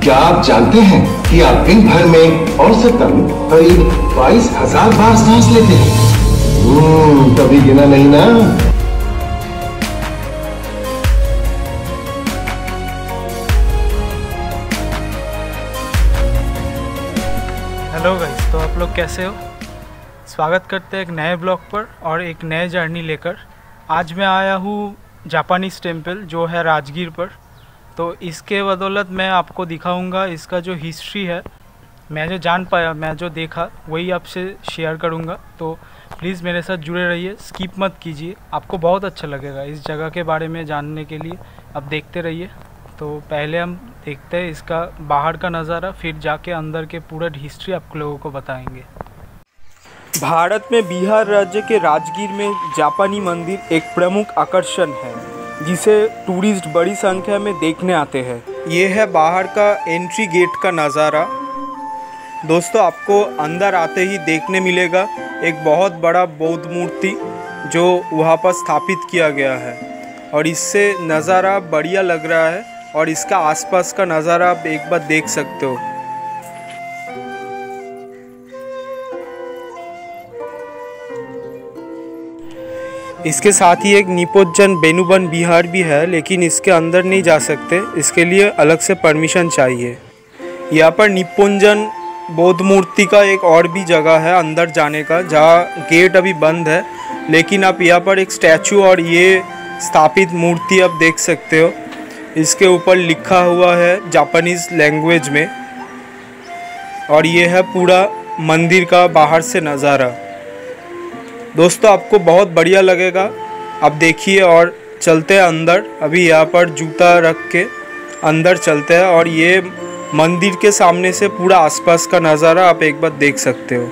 क्या आप जानते हैं कि आप दिन भर में औसतन करीब 22,000 बार सांस लेते हैं? कभी गिना नहीं ना? हेलो गाइस, तो आप लोग कैसे हो? स्वागत करते हैं एक नए ब्लॉग पर और एक नए जर्नी लेकर। आज मैं आया हूँ जापानीज़ टेम्पल जो है राजगीर पर। तो इसके बदौलत मैं आपको दिखाऊंगा इसका जो हिस्ट्री है, मैं जो जान पाया, मैं जो देखा वही आपसे शेयर करूंगा। तो प्लीज़ मेरे साथ जुड़े रहिए, स्किप मत कीजिए, आपको बहुत अच्छा लगेगा इस जगह के बारे में जानने के लिए। अब देखते रहिए। तो पहले हम देखते हैं इसका बाहर का नज़ारा, फिर जाके अंदर के पूरा हिस्ट्री आप लोगों को बताएंगे। भारत में बिहार राज्य के राजगीर में जापानी मंदिर एक प्रमुख आकर्षण है जिसे टूरिस्ट बड़ी संख्या में देखने आते हैं। ये है बाहर का एंट्री गेट का नज़ारा। दोस्तों, आपको अंदर आते ही देखने मिलेगा एक बहुत बड़ा बौद्ध मूर्ति जो वहाँ पर स्थापित किया गया है और इससे नज़ारा बढ़िया लग रहा है और इसका आसपास का नज़ारा आप एक बार देख सकते हो। इसके साथ ही एक निप्पोंजन बेनुबन विहार भी है, लेकिन इसके अंदर नहीं जा सकते, इसके लिए अलग से परमिशन चाहिए। यहाँ पर निप्पोंजन बौद्ध मूर्ति का एक और भी जगह है अंदर जाने का, जहाँ गेट अभी बंद है, लेकिन आप यहाँ पर एक स्टैचू और ये स्थापित मूर्ति आप देख सकते हो। इसके ऊपर लिखा हुआ है जापानीज़ लैंग्वेज में और ये है पूरा मंदिर का बाहर से नज़ारा। दोस्तों, आपको बहुत बढ़िया लगेगा, आप देखिए और चलते हैं अंदर। अभी यहाँ पर जूता रख के अंदर चलते हैं और ये मंदिर के सामने से पूरा आसपास का नज़ारा आप एक बार देख सकते हो।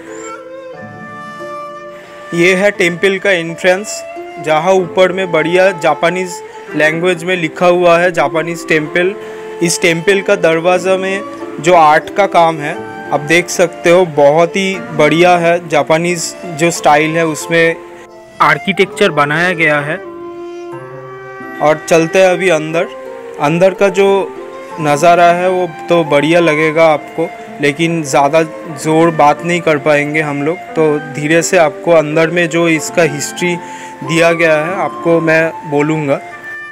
ये है टेम्पल का एंट्रेंस, जहाँ ऊपर में बढ़िया जापानीज़ लैंग्वेज में लिखा हुआ है जापानीज़ टेम्पल। इस टेम्पल का दरवाज़ा में जो आर्ट का काम है आप देख सकते हो, बहुत ही बढ़िया है। जापानीज़ जो स्टाइल है उसमें आर्किटेक्चर बनाया गया है। और चलते हैं अभी अंदर। अंदर का जो नज़ारा है वो तो बढ़िया लगेगा आपको, लेकिन ज़्यादा ज़ोर बात नहीं कर पाएंगे हम लोग, तो धीरे से आपको अंदर में जो इसका हिस्ट्री दिया गया है आपको मैं बोलूँगा।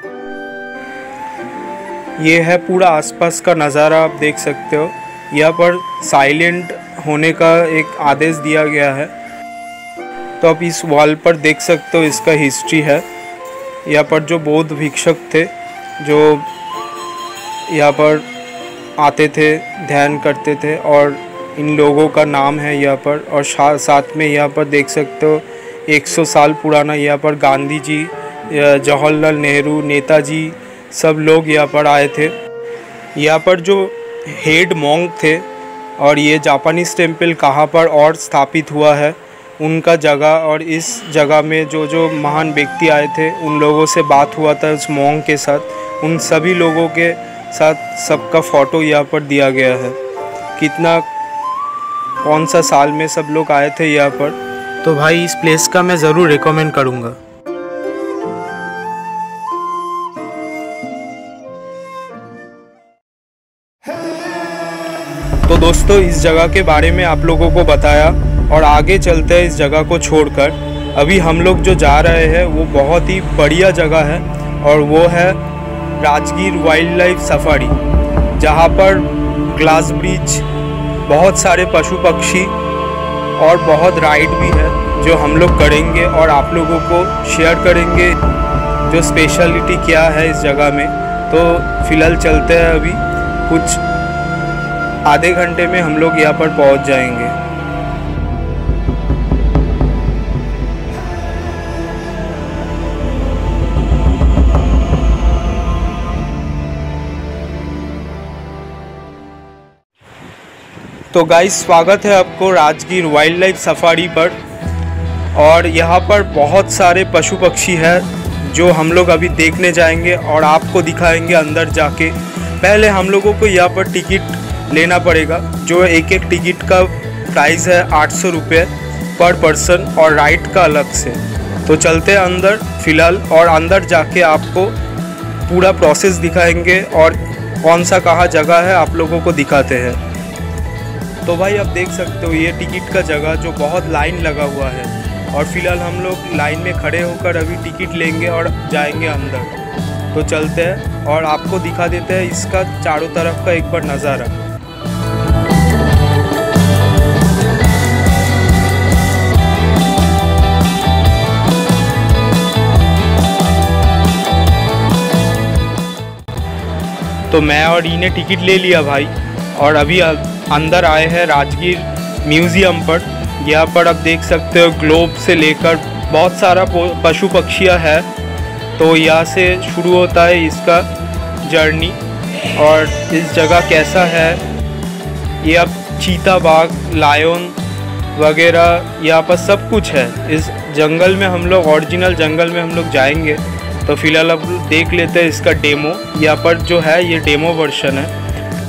ये है पूरा आसपास का नज़ारा, आप देख सकते हो। यहाँ पर साइलेंट होने का एक आदेश दिया गया है, तो आप इस वॉल पर देख सकते हो इसका हिस्ट्री है। यहाँ पर जो बौद्ध भिक्षुक थे जो यहाँ पर आते थे, ध्यान करते थे, और इन लोगों का नाम है यहाँ पर। और साथ में यहाँ पर देख सकते हो 100 साल पुराना यहाँ पर गांधी जी, जवाहरलाल नेहरू, नेताजी सब लोग यहाँ पर आए थे। यहाँ पर जो हेड मॉन्क थे और ये जापानीज़ टेम्पल कहाँ पर और स्थापित हुआ है उनका जगह, और इस जगह में जो जो महान व्यक्ति आए थे उन लोगों से बात हुआ था उस मॉन्क के साथ। उन सभी लोगों के साथ सबका फ़ोटो यहाँ पर दिया गया है, कितना कौन सा साल में सब लोग आए थे यहाँ पर। तो भाई इस प्लेस का मैं ज़रूर रिकमेंड करूँगा। तो दोस्तों, इस जगह के बारे में आप लोगों को बताया और आगे चलते हैं इस जगह को छोड़कर। अभी हम लोग जो जा रहे हैं वो बहुत ही बढ़िया जगह है और वो है राजगीर वाइल्ड लाइफ सफारी, जहाँ पर ग्लास ब्रिज, बहुत सारे पशु पक्षी और बहुत राइड भी है जो हम लोग करेंगे और आप लोगों को शेयर करेंगे जो स्पेशलिटी क्या है इस जगह में। तो फिलहाल चलते हैं, अभी कुछ आधे घंटे में हम लोग यहाँ पर पहुँच जाएंगे। तो गाइस, स्वागत है आपको राजगीर वाइल्ड लाइफ सफारी पर। और यहाँ पर बहुत सारे पशु पक्षी हैं जो हम लोग अभी देखने जाएंगे और आपको दिखाएंगे अंदर जाके। पहले हम लोगों को यहाँ पर टिकट लेना पड़ेगा, जो एक एक टिकट का प्राइस है 800 रुपये पर पर्सन और राइड का अलग से। तो चलते हैं अंदर फ़िलहाल, और अंदर जाके आपको पूरा प्रोसेस दिखाएंगे और कौन सा कहाँ जगह है आप लोगों को दिखाते हैं। तो भाई आप देख सकते हो ये टिकट का जगह जो बहुत लाइन लगा हुआ है, और फिलहाल हम लोग लाइन में खड़े होकर अभी टिकट लेंगे और जाएंगे अंदर। तो चलते हैं और आपको दिखा देते हैं इसका चारों तरफ का एक बार नज़ारा। तो मैं और ई ने टिकट ले लिया भाई, और अभी अंदर आए हैं राजगीर म्यूज़ियम पर। यहाँ पर आप देख सकते हो ग्लोब से लेकर बहुत सारा पशु पक्षियाँ है। तो यहाँ से शुरू होता है इसका जर्नी। और इस जगह कैसा है, ये अब चीता बाघ, लायन वगैरह यहाँ पर सब कुछ है। इस जंगल में हम लोग, ओरिजिनल जंगल में हम लोग जाएंगे। तो फिलहाल अब देख लेते हैं इसका डेमो। यहाँ पर जो है ये डेमो वर्जन है।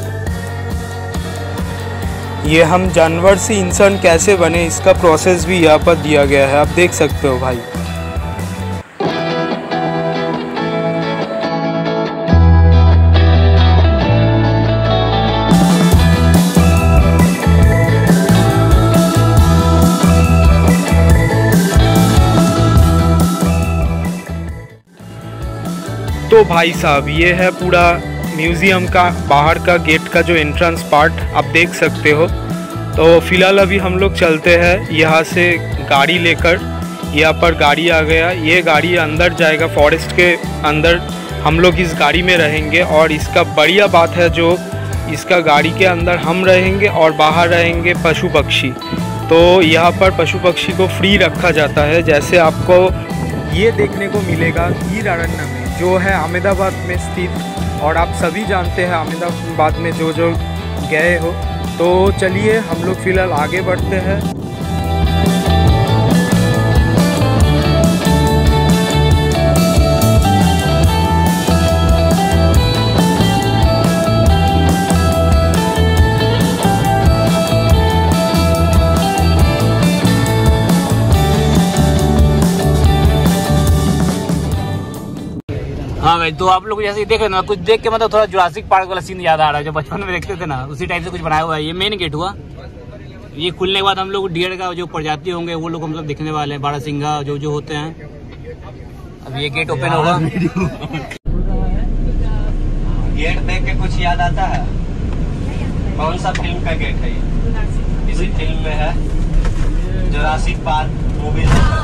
ये हम जानवर से इंसान कैसे बने इसका प्रोसेस भी यहाँ पर दिया गया है, आप देख सकते हो भाई। तो भाई साहब ये है पूरा म्यूज़ियम का बाहर का गेट का जो एंट्रेंस पार्ट आप देख सकते हो। तो फिलहाल अभी हम लोग चलते हैं यहाँ से गाड़ी लेकर। यहाँ पर गाड़ी आ गया, ये गाड़ी अंदर जाएगा फॉरेस्ट के अंदर। हम लोग इस गाड़ी में रहेंगे, और इसका बढ़िया बात है जो इसका गाड़ी के अंदर हम रहेंगे और बाहर रहेंगे पशु पक्षी। तो यहाँ पर पशु पक्षी को फ्री रखा जाता है, जैसे आपको ये देखने को मिलेगा गीर अरण्य में जो है अहमदाबाद में स्थित। और आप सभी जानते हैं अहमदाबाद में जो गए हो। तो चलिए हम लोग फ़िलहाल आगे बढ़ते हैं। हाँ भाई, तो आप लोग जैसे देख रहे ना, कुछ देख के मतलब थोड़ा जुरासिक पार्क वाला सीन याद आ रहा है जो बचपन में देखते थे ना, उसी टाइप से कुछ बनाया हुआ है। ये मेन गेट हुआ। ये खुलने के बाद हम लोग डियर का जो प्रजाति होंगे वो लोग हम लोग देखने वाले हैं, बारहसिंगा जो होते हैं। अब ये गेट ओपन होगा। गेट देख के कुछ याद आता है? कौन सा फिल्म का गेट है ये? इसी फिल्म में है, जुरासिक पार्क मूवी।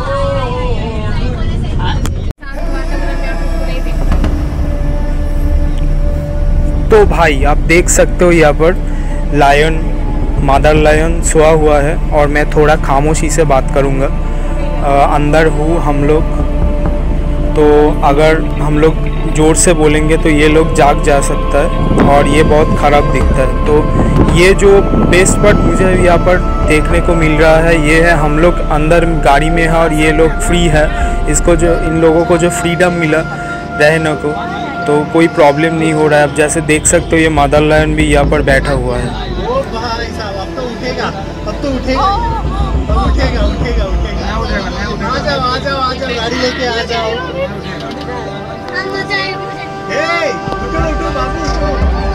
तो भाई आप देख सकते हो यहाँ पर लायन, मदर लायन सोया हुआ है, और मैं थोड़ा खामोशी से बात करूँगा। अंदर हूँ हम लोग, तो अगर हम लोग ज़ोर से बोलेंगे तो ये लोग जाग जा सकता है, और ये बहुत ख़राब दिखता है। तो ये जो बेस्ट पार्ट मुझे यहाँ पर देखने को मिल रहा है ये है हम लोग अंदर गाड़ी में है, और ये लोग फ्री है। इसको जो इन लोगों को जो फ्रीडम मिला रहने को, तो कोई प्रॉब्लम नहीं हो रहा है। अब जैसे देख सकते हो ये मदर लायन भी यहाँ पर बैठा हुआ है। अब तो उठेगा, अब तो उठेगा, उठेगा उठेगा उठेगा। आ जाओ गाड़ी लेके आ जाओ। उठो उठो बाबू उठो।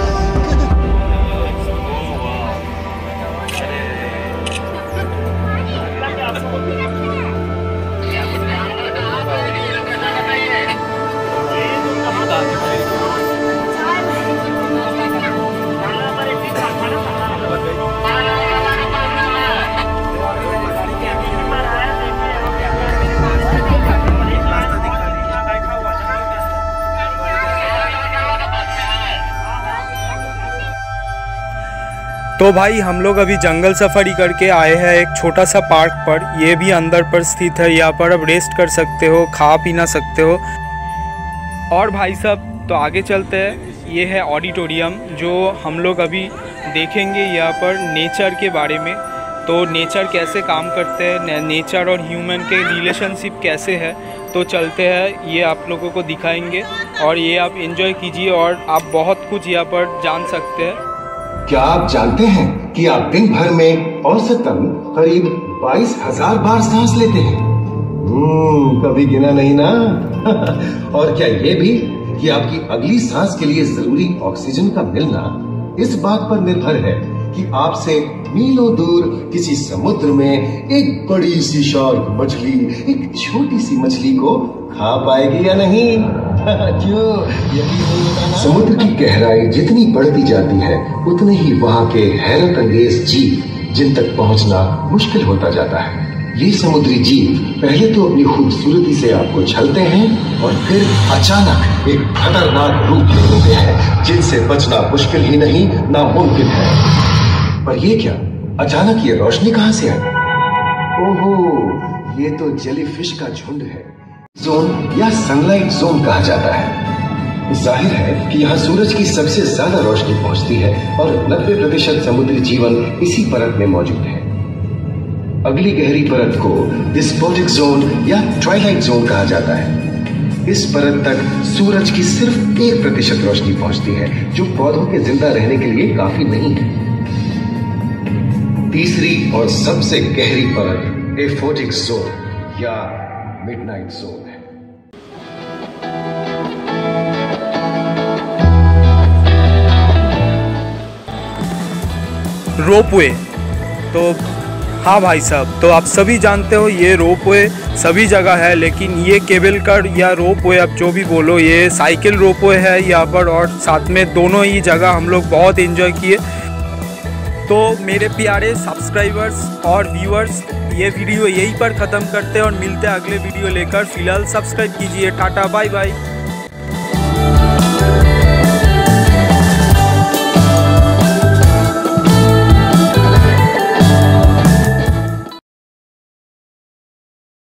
तो भाई हम लोग अभी जंगल सफारी करके आए हैं एक छोटा सा पार्क पर। ये भी अंदर पर स्थित है, यहाँ पर अब रेस्ट कर सकते हो, खा पी ना सकते हो। और भाई साहब तो आगे चलते हैं। ये है ऑडिटोरियम जो हम लोग अभी देखेंगे यहाँ पर नेचर के बारे में। तो नेचर कैसे काम करते हैं, नेचर और ह्यूमन के रिलेशनशिप कैसे है, तो चलते हैं, ये आप लोगों को दिखाएंगे और ये आप एंजॉय कीजिए और आप बहुत कुछ यहाँ पर जान सकते हैं। क्या आप जानते हैं कि आप दिन भर में औसतन करीब 22,000 बार सांस लेते हैं? कभी गिना नहीं ना? और क्या ये भी कि आपकी अगली सांस के लिए जरूरी ऑक्सीजन का मिलना इस बात पर निर्भर है कि आपसे मीलों दूर किसी समुद्र में एक बड़ी सी शार्क मछली एक छोटी सी मछली को खा पाएगी या नहीं। क्यों? यही नहीं होता ना? समुद्र की गहराई जितनी बढ़ती जाती है उतने ही वहां के हैरत अंगेज जीव जिन तक पहुंचना मुश्किल होता जाता है। ये समुद्री जीव पहले तो अपनी खूबसूरती से आपको छलते हैं और फिर अचानक एक खतरनाक रूप ले लेते हैं जिनसे बचना मुश्किल ही नहीं नामुमकिन है। पर ये क्या, अचानक ये रोशनी कहां से आई? ओहो, ये तो जेलीफिश का झुंड है। जोन या सनलाइट जोन कहा जाता है। जाहिर है कि यहाँ सूरज की सबसे ज्यादा रोशनी पहुंचती है और 90% समुद्री जीवन इसी परत में मौजूद है। अगली गहरी परत को डिस्पोटिक जोन या ट्वाइलाइट जोन कहा जाता है। इस परत तक सूरज की सिर्फ 1% रोशनी पहुंचती है, जो पौधों के जिंदा रहने के लिए काफी नहीं है। तीसरी और सबसे गहरी परत एफोटिक जोन या मिडनाइट जोन है। रोपवे, तो हाँ भाई साहब, तो आप सभी जानते हो ये रोपवे सभी जगह है, लेकिन ये केबल कार या रोपवे आप जो भी बोलो, ये साइकिल रोपवे है यहाँ पर, और साथ में दोनों ही जगह हम लोग बहुत एंजॉय किए। तो मेरे प्यारे सब्सक्राइबर्स और व्यूअर्स, ये वीडियो यहीं पर ख़त्म करते हैं और मिलते हैं अगले वीडियो लेकर। फिलहाल सब्सक्राइब कीजिए। Tata bye bye.